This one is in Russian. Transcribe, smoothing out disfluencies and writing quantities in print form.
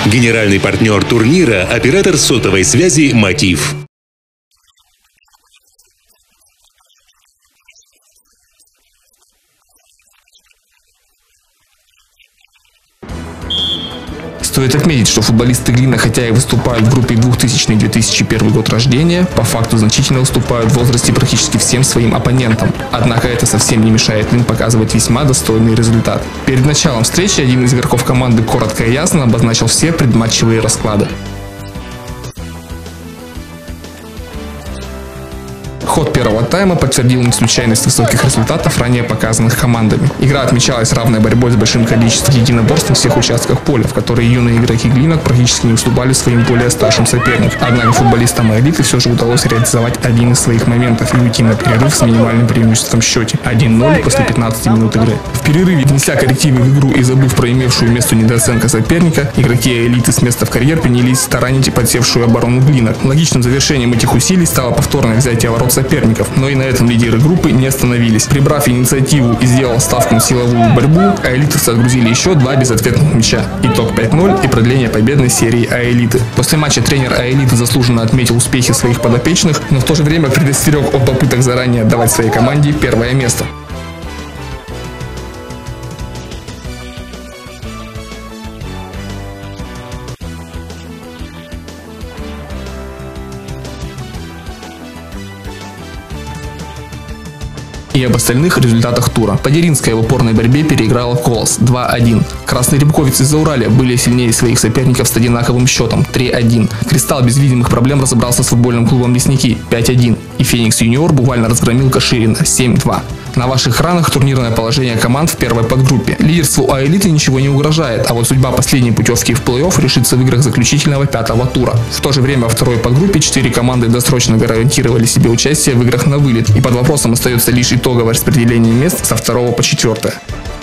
Генеральный партнер турнира – оператор сотовой связи «Мотив». Стоит отметить, что футболисты Глина, хотя и выступают в группе 2000-2001 год рождения, по факту значительно уступают в возрасте практически всем своим оппонентам. Однако это совсем не мешает им показывать весьма достойный результат. Перед началом встречи один из игроков команды коротко и ясно обозначил все предматчевые расклады. Ход первого тайма подтвердил неслучайность высоких результатов, ранее показанных командами. Игра отмечалась равной борьбой с большим количеством единоборств на всех участках поля, в которые юные игроки Глина практически не уступали своим более старшим соперникам. Однако футболистам «Аэлиты» все же удалось реализовать один из своих моментов и уйти на перерыв с минимальным преимуществом в счете 1-0 после 15 минут игры. В перерыве, внеся коррективы в игру и забыв про имевшую место недооценка соперника, игроки «Аэлиты» с места в карьер принялись таранить подсевшую оборону Глина. Логичным завершением этих усилий стало повторное взятие ворот соперников, но и на этом лидеры группы не остановились. Прибрав инициативу и сделав ставку на силовую борьбу, «Аэлитовцы» отгрузили еще 2 безответных мяча. Итог 5-0 и продление победной серии «Аэлиты». После матча тренер «Аэлиты» заслуженно отметил успехи своих подопечных, но в то же время предостерег от попыток заранее отдавать своей команде первое место. И об остальных результатах тура. Подеринская в упорной борьбе переиграла Колос 2-1. Красные рябковицы из Зауралья были сильнее своих соперников с одинаковым счетом 3-1. Кристалл без видимых проблем разобрался с футбольным клубом Лесники 5-1. И Феникс Юниор буквально разгромил Каширина 7-2. На ваших экранах турнирное положение команд в первой подгруппе. Лидерству «Аэлиты» ничего не угрожает, а вот судьба последней путевки в плей-офф решится в играх заключительного 5-го тура. В то же время во второй подгруппе 4 команды досрочно гарантировали себе участие в играх на вылет, и под вопросом остается лишь итоговое распределение мест со 2 по 4.